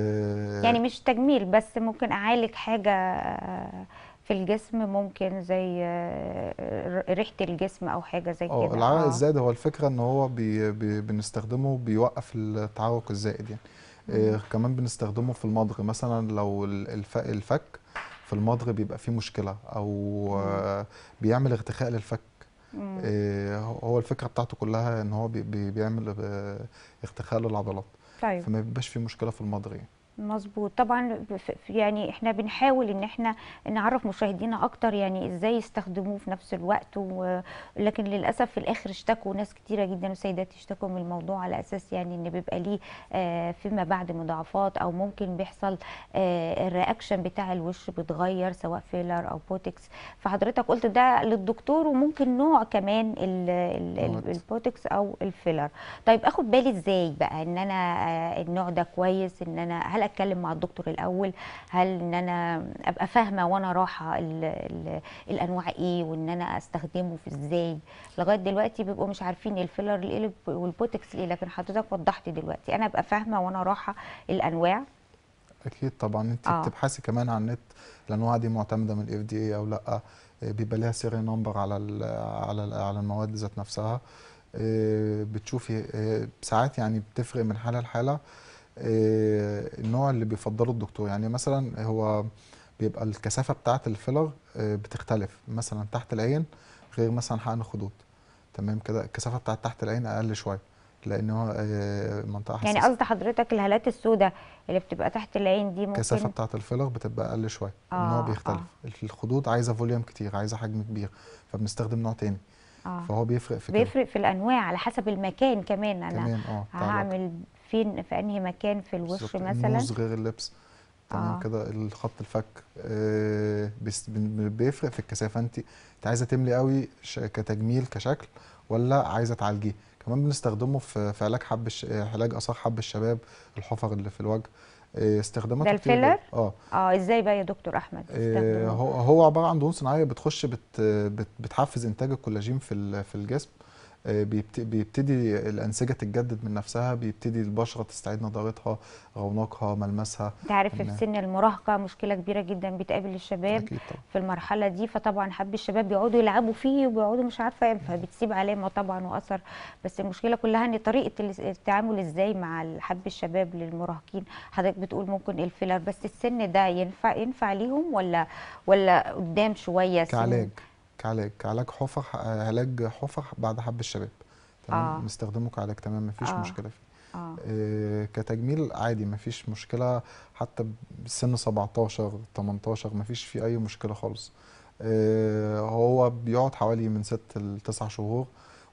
اه يعني مش تجميل بس، ممكن اعالج حاجة آه، في الجسم، ممكن زي آه، ريحة الجسم او حاجة زي آه، كده العرق اه. الزائد، هو الفكره ان هو بي بي بنستخدمه بيوقف التعرق الزائد يعني. مم. آه، كمان بنستخدمه في المضغ، مثلا لو ال- الف- الفك في المضغ بيبقى فيه مشكلة، أو مم. آه، بيعمل ارتخاء للفك. مم. آه، هو الفكرة بتاعته كلها إن هو بي- بي- بيعمل آه، ارتخاء للعضلات، طيب فما بيبقاش فيه مشكلة في المضغ يعني. مظبوط طبعا. ف- ف- يعني احنا بنحاول ان احنا نعرف مشاهدينا اكتر يعني ازاي يستخدموه في نفس الوقت و... لكن للاسف في الاخر اشتكوا ناس كتيره جدا وسيدات يشتكوا من الموضوع على اساس يعني ان بيبقى ليه آه، فيما بعد مضاعفات، او ممكن بيحصل آه، الرياكشن بتاع الوش بيتغير سواء فيلر او بوتكس. فحضرتك قلت ده للدكتور، وممكن نوع كمان ال- ال- ال- مواد. البوتكس او الفيلر. طيب اخد بالي ازاي بقى ان انا آه، النوع ده كويس؟ ان انا هل اتكلم مع الدكتور الاول؟ هل ان انا ابقى فاهمه وانا رايحه ال ال الانواع ايه، وان انا استخدمه في ازاي؟ لغايه دلوقتي بيبقوا مش عارفين الفيلر ايه والبوتكس ايه، لكن حضرتك وضحت دلوقتي انا ابقى فاهمه وانا رايحه الانواع. أكيد طبعا. أنت اه. بتبحثي كمان عن النت الأنواع دي معتمدة من الاف دي اي أو لأ. آه، بيبقى ليها سيري نمبر على ال على ال على المواد ذات نفسها. آه، بتشوفي آه، ساعات يعني بتفرق من حالة لحالة. آه، النوع اللي بيفضله الدكتور. يعني مثلا هو بيبقى الكثافه بتاعه الفيلر آه، بتختلف، مثلا تحت العين غير مثلا حقن الخدود. تمام كده، الكثافه بتاعه تحت العين اقل شويه لان هو آه، منطقه يعني حساسه. قصد حضرتك الهالات السوداء اللي بتبقى تحت العين دي الكثافه ممكن. بتاعه الفيلر بتبقى اقل شويه، النوع اه بيختلف. اه الخدود عايزه فوليوم كتير، عايزه حجم كبير، فبنستخدم نوع تاني. اه فهو بيفرق في كده بيفرق في الانواع على حسب المكان كمان. انا كمان، اه بتاع الوجه. هعمل فين، في انهي مكان في الوش بالظبط، مثلا. النوز غير اللبس. تمام اه كده، الخط الفك آه بيس- بن- بيفرق في الكثافه. انت انت عايزه تملي قوي ش- كتجميل كشكل، ولا عايزه تعالجيه. كمان بنستخدمه في في علاج حب الش... علاج اثار حب الشباب، الحفر اللي في الوجه. آه ده استخداماته كتير جدا. الفيلر. اه اه ازاي بقى يا دكتور احمد آه، تستخدموه؟ هو هو عباره عن دهون صناعيه بتخش بت بت بتحفز انتاج الكولاجين في ال- في الجسم. آه، بيبت- بيبتدي الانسجه تتجدد من نفسها، بيبتدي البشره تستعيد نضارتها، رونقها، ملمسها. انت عارف في إن- سن المراهقة مشكلة كبيرة جدا بتقابل الشباب اكيد طبعا. في المرحلة دي. فطبعا حب الشباب بيقعدوا يلعبوا فيه وبيقعدوا مش عارفة ايه، فبتسيب علامة طبعا وأثر. بس المشكلة كلها ان طريقة الاس- التعامل ازاي مع حب الشباب للمراهقين. حضرتك بتقول ممكن الفيلر، بس السن ده ينفع ينفع ليهم ولا ولا قدام شوية سن؟ كعلاج كعلاج كعلاج حفر، آه، علاج حفر بعد حب الشباب. تمام، اه نستخدمه كعلاج، تمام، مفيش اه مشكله فيه. اه آه، كتجميل عادي مفيش مشكله، حتى بسن سبعتاشر تمنتاشر مفيش فيه اي مشكله خالص. آه، هو بيقعد حوالي من ست لتسع شهور،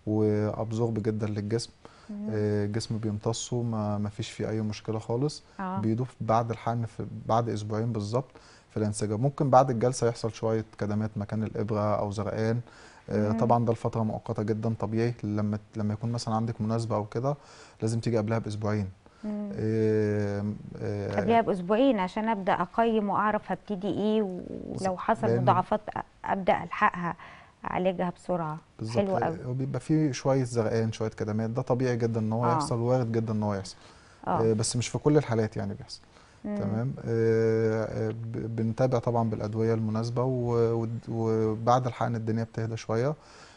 وابزورب جدا للجسم. مم. آه، الجسم بيمتصه، ما مفيش فيه اي مشكله خالص. اه بيدوب بعد الحقن في بعد اسبوعين بالظبط في الانسجه. ممكن بعد الجلسه يحصل شويه كدمات مكان الابره او زرقان. آه، مم. طبعا ده لفتره مؤقته جدا طبيعي. لما لما يكون مثلا عندك مناسبه او كده لازم تيجي قبلها باسبوعين. مم. آه، آه، قبلها باسبوعين عشان ابدا اقيم واعرف هبتدي ايه، ولو بالظبط حصل لان مضاعفات أ- ابدا الحقها اعالجها بسرعه. بالظبط حلو قوي. هو بيبقى فيه شويه زرقان، شويه كدمات، ده طبيعي جدا ان هو اه يحصل، وارد جدا ان هو يحصل. اه آه، بس مش في كل الحالات يعني بيحصل. مم. تمام. آه، آه، ب- بنتابع طبعا بالادويه المناسبه، و- ود- وبعد الحقن الدنيا بتهدى شويه.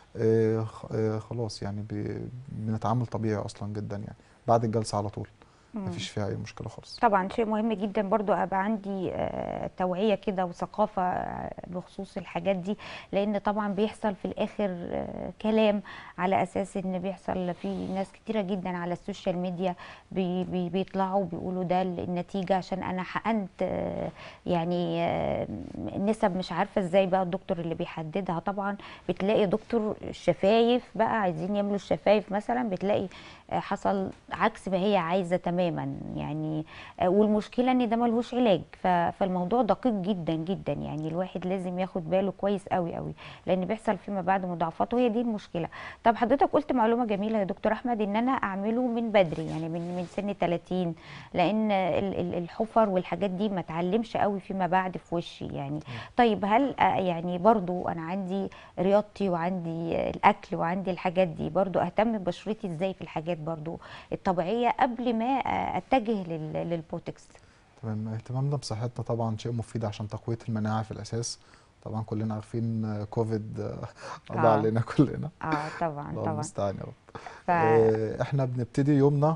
آه، خ- آه، خلاص يعني بي- بنتعامل طبيعي اصلا جدا يعني بعد الجلسه على طول. مم. مفيش فيها اي مشكله خالص. طبعا شيء مهم جدا برضو ابقى عندي آه، توعية كده وثقافة آه، بخصوص الحاجات دي. لان طبعا بيحصل في الاخر آه، كلام على اساس ان بيحصل في ناس كتيرة جدا على السوشيال ميديا بي بي بيطلعوا بيقولوا ده النتيجة عشان انا حقنت آه، يعني آه، نسب مش عارفة ازاي بقى الدكتور اللي بيحددها. طبعا بتلاقي دكتور الشفايف بقى عايزين يعملوا الشفايف مثلا، بتلاقي آه، حصل عكس ما هي عايزة تماما يعني. آه، والمشكلة ان ده ملهوش علاج. ف- فالموضوع دقيق جدا جدا يعني. الواحد لازم ياخد باله كويس قوي قوي لان بيحصل فيما بعد مضاعفات، وهي دي المشكلة. طب حضرتك قلت معلومة جميلة يا دكتور احمد ان انا اعمله من بدري، يعني من من سن ثلاثين، لان ال- ال- الحفر والحاجات دي ما اتعلمش قوي فيما بعد في وشي يعني. تمام. طيب هل آه، يعني برضو انا عندي رياضتي وعندي آه، الاكل وعندي الحاجات دي، برضو اهتم ببشرتي ازاي في الحاجات برضو الطبيعية قبل ما آه، اتجه لل- للبوتوكس؟ تمام، اهتمامنا بصحتنا طبعا شيء مفيد عشان تقويه المناعه في الاساس. طبعا كلنا عارفين آه، كوفيد آه، قضى اه علينا كلنا. اه طبعا الله طبعا. المستعان يا رب. ف آه، احنا بنبتدي يومنا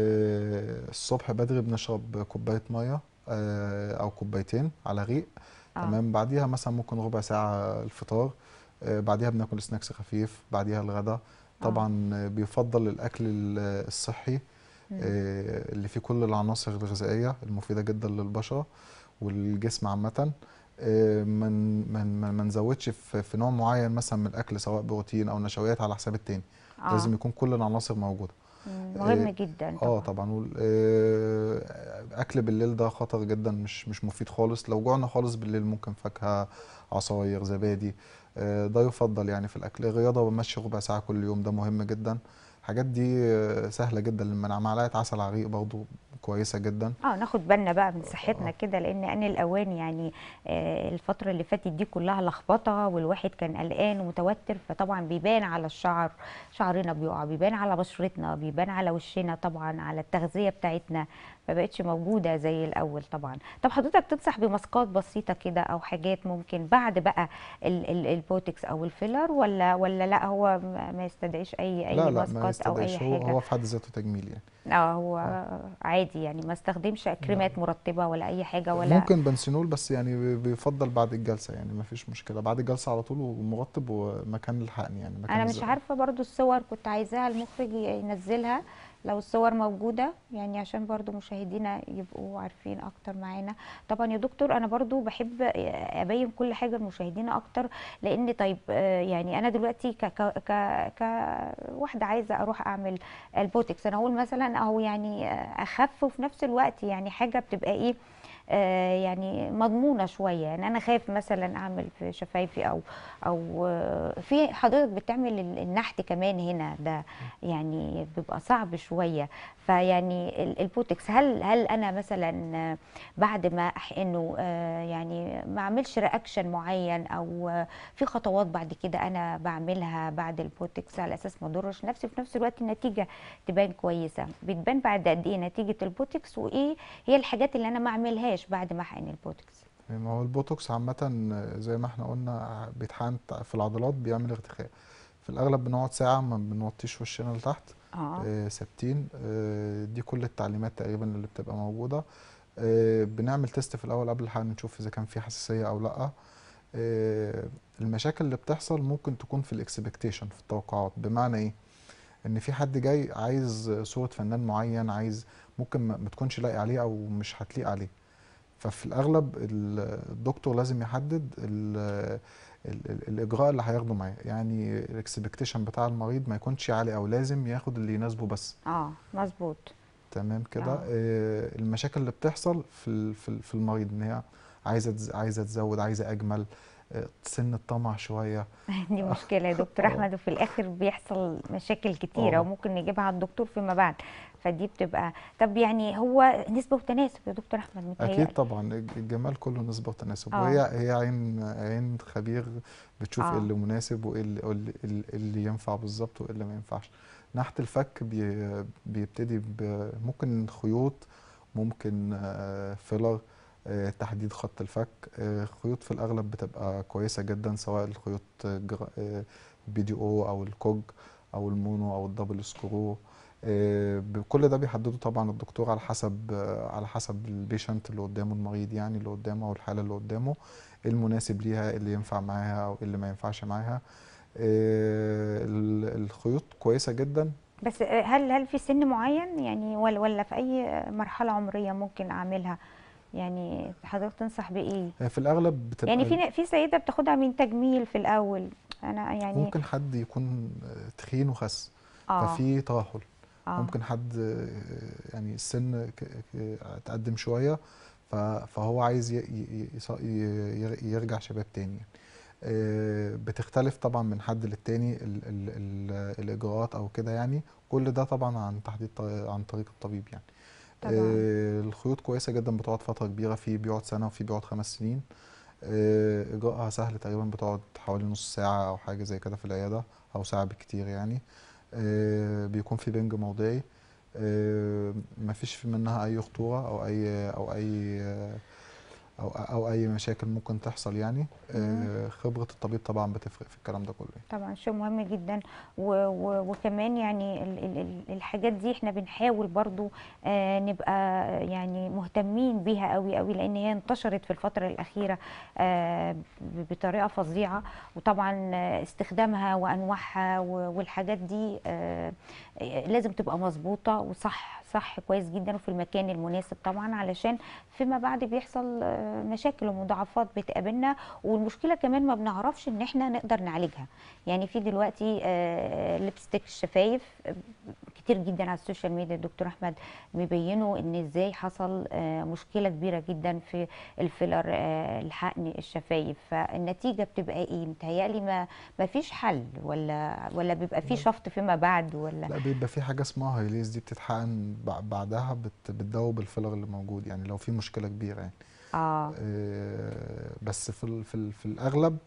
آه، الصبح بدري بنشرب كوباية مية آه، او كوبايتين على ريق. اه تمام، بعديها مثلا ممكن ربع ساعة الفطار. آه، بعديها بناكل سناكس خفيف، بعديها الغداء. اه طبعا آه، بيفضل الاكل ال- الصحي مم. آه، اللي فيه كل العناصر الغذائية المفيدة جدا للبشرة والجسم عامة. آه، من من من ما نزودش في في نوع معين مثلا من الاكل، سواء بروتين او نشويات على حساب التاني. اه لازم يكون كل العناصر موجوده. مم. اه مهم جدا آه طبعا. طبعا. وال- آه، اكل بالليل ده خطر جدا، مش مش مفيد خالص. لو جوعنا خالص بالليل ممكن فاكهه، عصاير، زبادي. آه، ده يفضل يعني في الاكل. الرياضه ومشي ربع ساعه كل يوم ده مهم جدا. الحاجات دي آه، سهله جدا للمناعه. معلقه عسل على الريق برضو كويسه جدا. اه ناخد بالنا بقى من صحتنا اه كده، لان ان الاوان يعني آه الفتره اللي فاتت دي كلها لخبطه والواحد كان قلقان ومتوتر. فطبعا بيبان على الشعر، شعرنا بيقع، بيبان على بشرتنا، بيبان على وشنا، طبعا على التغذيه بتاعتنا. ما بقتش موجوده زي الاول طبعا. طب حضرتك تنصح بماسكات بسيطه كده او حاجات ممكن بعد بقى ال- ال- البوتكس او الفيلر، ولا ولا لا هو ما ما يستدعيش اي اي لا لا ما ماسكات او اي يستدعيش، هو حاجه؟ هو في حد ذاته تجميل يعني. اه هو اه عادي يعني، ما استخدمش لا كريمات مرطبه ولا اي حاجه ولا؟ ممكن بنسينول، بس يعني بي- بيفضل بعد الجلسة، يعني ما فيش مشكلة بعد الجلسة على طول، ومرطب ومكان الحقن يعني مكان انا مش الزرقاء. عارفه برضو الصور، كنت عايزاها المخرج ينزلها لو الصور موجوده، يعني عشان برضو مشاهدينا يبقوا عارفين اكتر معانا. طبعا يا دكتور انا برضو بحب ابين كل حاجه لمشاهدينا اكتر، لان طيب آه، يعني انا دلوقتي ك ك ك ك واحده عايزه اروح اعمل البوتكس، انا اقول مثلا اهو يعني آه، اخف، وفي نفس الوقت يعني حاجه بتبقى ايه آه، يعني مضمونه شويه، يعني انا خايف مثلا اعمل في شفايفي او او آه، في حضرتك بتعمل ال- النحت كمان هنا ده، يعني بيبقى صعب شويه. فيعني ال- البوتكس، هل هل انا مثلا آه، بعد ما احقنه آه، يعني ما اعملش رياكشن معين، او آه، في خطوات بعد كده انا بعملها بعد البوتكس على اساس ما اضرش نفسي، وفي نفس الوقت النتيجه تبان كويسه؟ بتبان بعد قد ايه نتيجه البوتكس، وايه هي الحاجات اللي انا ما اعملهاش بعد ما احقن البوتوكس؟ ما هو البوتوكس عامة زي ما احنا قلنا بيتحقن في العضلات، بيعمل ارتخاء. في الأغلب بنقعد ساعة ما بنوطيش وشنا لتحت، اه آه، ثابتين. آه، دي كل التعليمات تقريبا اللي بتبقى موجودة. آه، بنعمل تيست في الأول قبل الحقن، نشوف إذا كان في حساسية أو لأ. آه، المشاكل اللي بتحصل ممكن تكون في الاكسبكتيشن، في التوقعات. بمعنى إيه؟ إن في حد جاي عايز صورة فنان معين، عايز ممكن ما ما تكونش لاقي عليه أو مش هتليق عليه. ففي الاغلب ال- الدكتور لازم يحدد ال ال ال الاجراء اللي هياخده معاه، يعني الاكسبكتيشن بتاع المريض ما يكونش عالي، او لازم ياخد اللي يناسبه بس. اه مظبوط. تمام كده. اه آه، المشاكل اللي بتحصل في ال- في ال- في المريض ان هي عايزه تز- عايزه تزود، عايزه اجمل، آه، سن الطمع شويه. دي مشكلة يا دكتور اه أحمد، وفي الآخر بيحصل مشاكل كتيرة اه وممكن نجيبها على الدكتور فيما بعد. فدي بتبقى، طب يعني هو نسبة وتناسب يا دكتور أحمد اكيد متهيألي؟ طبعا، الج- الجمال كله نسبه وتناسب، وهي اه هي عين عين خبير بتشوف ايه اه اللي مناسب، وايه اللي, اللي, اللي اللي ينفع بالظبط، وايه اللي ما ينفعش. نحت الفك بي بيبتدي ب- ممكن خيوط، ممكن آه، فيلر، آه، تحديد خط الفك. آه، خيوط في الاغلب بتبقى كويسه جدا، سواء الخيوط جر- آه، بي دي او او الكوج او المونو او الدبل سكرو. آه، كل ده بيحدده طبعا الدكتور على حسب آه، على حسب البيشنت اللي قدامه، المريض يعني اللي قدامه، او الحاله اللي قدامه، إيه المناسب ليها، إيه اللي ينفع معاها او إيه اللي ما ينفعش معاها. آه، ال- الخيوط كويسه جدا. بس آه، هل هل في سن معين يعني، ولا ولا في أي مرحلة عمرية ممكن أعملها؟ يعني حضرتك تنصح بإيه؟ آه، في الاغلب يعني بتبقى ال- في في سيدة بتاخدها من تجميل في الأول، أنا يعني. ممكن حد يكون آه، تخين وخس، اه ففي ترهل. اه ممكن حد آه، يعني السن ك- ك- اتقدم شويه، ف- فهو عايز ي- ي- يص- ي- يرجع شباب تاني. آه، بتختلف طبعا من حد للتاني ال ال ال الإجراءات أو كده يعني. كل ده طبعا عن تحديد ط- عن طريق الطبيب يعني. طبعا. آه، الخيوط كويسة جدا، بتقعد فترة كبيرة، في بيقعد سنة وفي بيقعد خمس سنين. آه، إجراءها سهل، تقريبا بتقعد حوالي نص ساعة أو حاجة زي كده في العيادة، أو ساعة بالكتير يعني. آه، بيكون في بنج موضعي. آه، مفيش في منها أي خطورة أو أي أو أي او او اي مشاكل ممكن تحصل يعني. مم. آه، خبرة الطبيب طبعا بتفرق في الكلام ده كله يعني. طبعا شيء مهم جدا، و و وكمان يعني ال ال ال الحاجات دي احنا بنحاول برضو آه نبقى يعني مهتمين بيها قوي قوي، لان هي انتشرت في الفترة الأخيرة آه ب- بطريقة فظيعة. وطبعا آه، استخدامها وانواعها و- والحاجات دي آه آه، لازم تبقى مظبوطة وصح، صح كويس جدا، وفي المكان المناسب طبعا، علشان فيما بعد بيحصل آه، مشاكل ومضاعفات بتقابلنا. والمشكله كمان ما بنعرفش ان احنا نقدر نعالجها. يعني في دلوقتي آه، لبستيك الشفايف آه، كتير جدا على السوشيال ميديا الدكتور احمد بيبينوا ان ازاي حصل آه، مشكله كبيره جدا في الفيلر، آه، الحقن الشفايف. فالنتيجه بتبقى ايه؟ متهيألي ما ما فيش حل، ولا ولا بيبقى في شفط فيما بعد ولا؟ لا، بيبقى في حاجة اسمها هايليز، دي بتتحقن بع- بعدها بت بتدوب الفيلر اللي موجود، يعني لو في مشكلة كبيرة يعني. اه آه، بس في ال في ال في الأغلب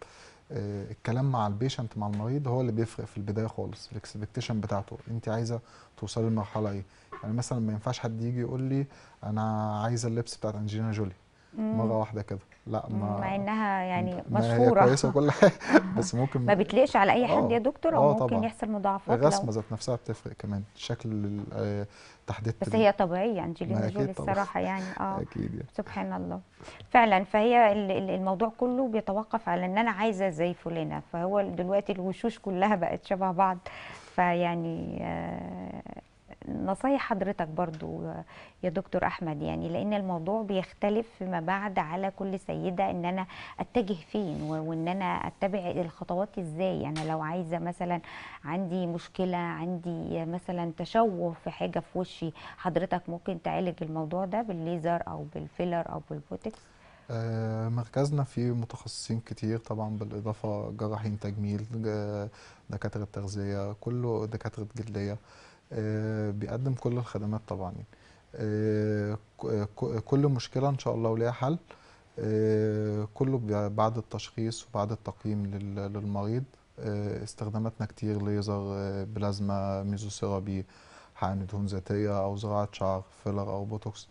آه، الكلام مع البيشنت، مع المريض، هو اللي بيفرق في البدايه خالص. الاكسبكتيشن بتاعته انت عايزه توصلي لمرحله ايه. يعني مثلا ما ينفعش حد يجي يقول لي انا عايزه اللبس بتاعت انجلينا جولي مم. مره واحده كده، لا. مع ما انها يعني ما هي مشهورة. كويسه وكل حاجه بس ما ممكن. بتليقش على اي حد يا اه دكتور، او اه ممكن طبعا. يحصل مضاعفات لو. الرسمه ذات نفسها بتفرق كمان، شكل ال- آه، تحديد بس ال- هي طبيعية ما انجلينا اكيد جولي طبعا الصراحة يعني اه. اكيد يعني. سبحان الله. فعلا، فهي ال- ال- الموضوع كله بيتوقف على ان انا عايزة زي فلانة، فهو دلوقتي الوشوش كلها بقت شبه بعض. فيعني آه، نصايح حضرتك برضو يا دكتور احمد، يعني لان الموضوع بيختلف فيما بعد على كل سيدة، ان انا اتجه فين و- وان انا اتبع الخطوات ازاي. يعني لو عايزة مثلا، عندي مشكلة، عندي مثلا تشوه في حاجة في وشي، حضرتك ممكن تعالج الموضوع ده بالليزر او بالفيلر او بالبوتكس؟ آه، مركزنا فيه متخصصين كتير طبعا، بالإضافة جراحين تجميل، ج- دكاترة تغذية، كله دكاترة جلدية. آه، بيقدم كل الخدمات طبعا يعني. آه، ك- ك- كل مشكلة إن شاء الله وليها حل. آه، كله بي- بعد التشخيص وبعد التقييم لل- للمريض. آه، استخداماتنا كتير: ليزر، آه، بلازما، ميزوثيرابي، حقن دهون ذاتية أو زراعة شعر، فيلر أو بوتوكس.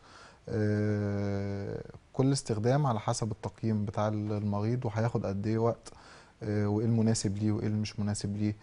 آه، كل استخدام على حسب التقييم بتاع المريض، وهياخد قد ايه وقت، آه، وايه المناسب ليه وايه اللي مش مناسب ليه.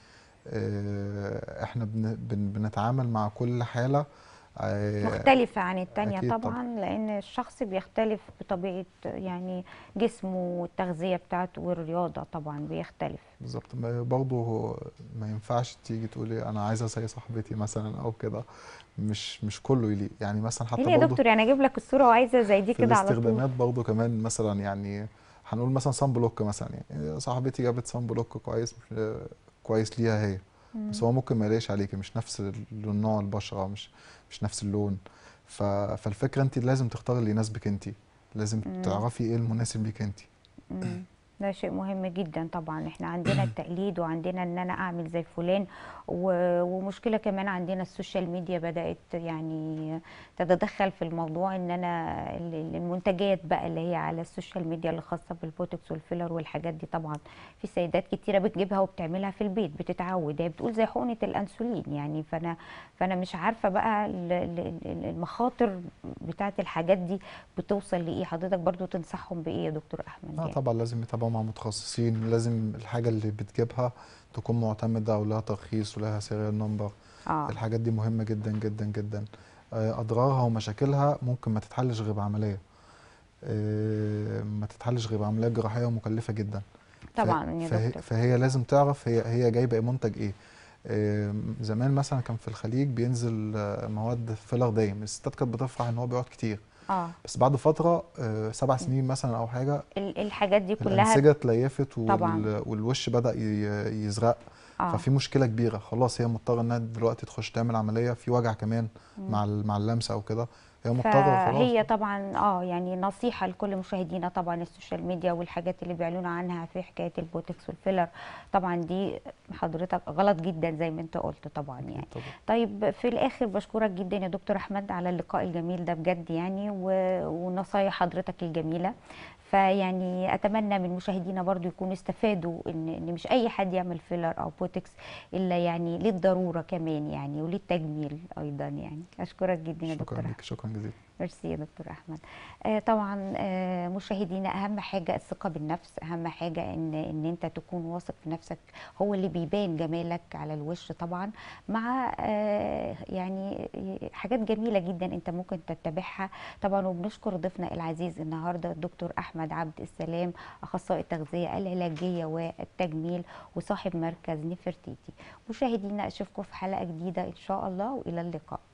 آه، احنا بن بن بنتعامل مع كل حالة. آه، مختلفة عن التانية اكيد طبعا. طبعا، لأن الشخص بيختلف بطبيعة يعني جسمه والتغذية بتاعته والرياضة طبعا بيختلف. بالظبط. ما- برضه ما ينفعش تيجي تقولي انا عايزه زي صاحبتي مثلا او كده. مش مش كله يليق يعني. مثلا ليه حتى يا برضه دكتور؟ يعني اجيب لك الصورة وعايزة زي دي في كده على طول؟ الاستخدامات برضه كمان، مثلا يعني هنقول مثلا صن بلوك مثلا. يعني صاحبتي جابت صن بلوك كويس، مش كويس ليها هي، بس مم. هو ممكن ما يلاقيش عليكي، مش نفس ال- نوع البشرة، مش مش نفس اللون. ف... فالفكرة انت لازم تختاري اللي يناسبك انت، لازم مم. تعرفي ايه المناسب ليك انت. مم. ده شيء مهم جدا طبعا. احنا عندنا التقليد، وعندنا ان انا اعمل زي فلان، و- ومشكلة كمان عندنا السوشيال ميديا بدأت يعني تتدخل في الموضوع، ان انا ال- ال- المنتجات بقى اللي هي على السوشيال ميديا اللي خاصة بالبوتوكس والفيلر والحاجات دي، طبعا في سيدات كتيرة بتجيبها وبتعملها في البيت، بتتعود، هي بتقول زي حقنة الانسولين يعني. فانا فانا مش عارفة بقى ال- ال- ال- المخاطر بتاعت الحاجات دي بتوصل لايه. حضرتك برضو تنصحهم بايه يا دكتور احمد اه يعني؟ طبعا لازم يتابعوا مع متخصصين، لازم الحاجة اللي بتجيبها تكون معتمدة ولها ترخيص ولها سيريال نمبر. اه. الحاجات دي مهمة جدا جدا جدا. آه، أضرارها ومشاكلها ممكن ما تتحلش غير بعملية. آه، ما تتحلش غير بعملية جراحية ومكلفة جدا. ف- طبعا يا فهي, دكتور. فهي لازم تعرف هي هي جايبة ايه، منتج ايه. آه، زمان مثلا كان في الخليج بينزل آه، مواد فيلر دايم، الستات كانت بتفرح ان هو بيقعد كتير. اه. بس بعد فترة آه، سبع سنين مثلا او حاجة، ال- الحاجات دي كلها. الأنسجة اتليفت طبعا. وال... والوش بدأ ي- يزرق. اه. ففي مشكلة كبيرة، خلاص هي مضطرة انها دلوقتي تخش تعمل عملية، في وجع كمان مم. مع ال- مع اللمسة او كده، هي مضطرة خلاص. فهي طبعا اه يعني نصيحة لكل مشاهدينا، طبعا السوشيال ميديا والحاجات اللي بيعلنوا عنها في حكاية البوتوكس والفيلر، طبعا دي حضرتك غلط جدا زي ما انت قلت طبعا أكيد يعني. طبعا. طيب في الاخر بشكرك جدا يا دكتور احمد على اللقاء الجميل ده بجد يعني، و- ونصايح حضرتك الجميلة. فيعني اتمنى من مشاهدينا برضو يكونوا استفادوا ان ان مش اي حد يعمل فيلر او بوتوكس الا يعني للضرورة كمان يعني، وللتجميل ايضا يعني. اشكرك جدا يا شكرا دكتور لك، احمد. شكرا جزيلا. ميرسي يا دكتور احمد. آه طبعا آه مشاهدينا، اهم حاجه الثقه بالنفس، اهم حاجه ان ان انت تكون واثق في نفسك، هو اللي بيبان جمالك على الوش طبعا، مع آه يعني حاجات جميله جدا انت ممكن تتبعها طبعا. وبنشكر ضيفنا العزيز النهارده الدكتور احمد عبد السلام، اخصائي التغذيه العلاجيه والتجميل وصاحب مركز نفرتيتي. مشاهدينا اشوفكم في حلقه جديده ان شاء الله، والى اللقاء.